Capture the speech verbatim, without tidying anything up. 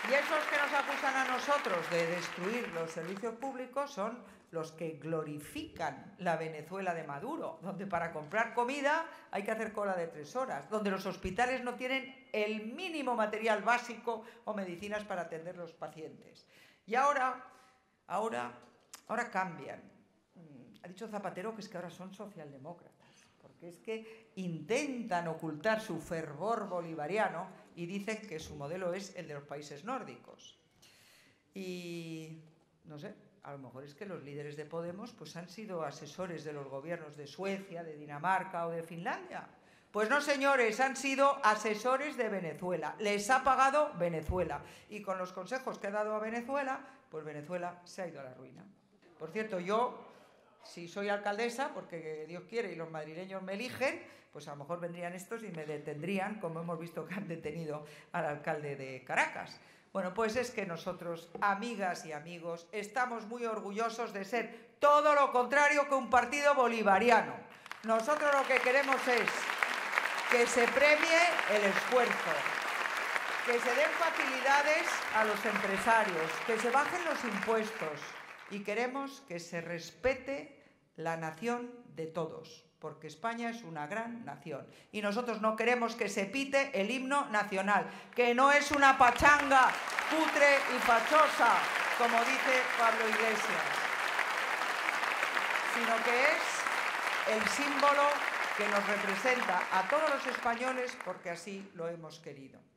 Y esos que nos acusan a nosotros de destruir los servicios públicos son los que glorifican la Venezuela de Maduro, donde para comprar comida hay que hacer cola de tres horas, donde los hospitales no tienen el mínimo material básico o medicinas para atender a los pacientes. Y ahora, ahora, ahora cambian. Ha dicho Zapatero que es que ahora son socialdemócratas, porque es que intentan ocultar su fervor bolivariano y dicen que su modelo es el de los países nórdicos. Y no sé, a lo mejor es que los líderes de Podemos pues han sido asesores de los gobiernos de Suecia, de Dinamarca o de Finlandia. Pues no, señores, han sido asesores de Venezuela. Les ha pagado Venezuela. Y con los consejos que ha dado a Venezuela, pues Venezuela se ha ido a la ruina. Por cierto, yo, si soy alcaldesa, porque Dios quiere y los madrileños me eligen, pues a lo mejor vendrían estos y me detendrían, como hemos visto que han detenido al alcalde de Caracas. Bueno, pues es que nosotros, amigas y amigos, estamos muy orgullosos de ser todo lo contrario que un partido bolivariano. Nosotros lo que queremos es que se premie el esfuerzo, que se den facilidades a los empresarios, que se bajen los impuestos y queremos que se respete la nación de todos, porque España es una gran nación y nosotros no queremos que se pite el himno nacional, que no es una pachanga cutre y fachosa, como dice Pablo Iglesias, sino que es el símbolo que nos representa a todos los españoles porque así lo hemos querido.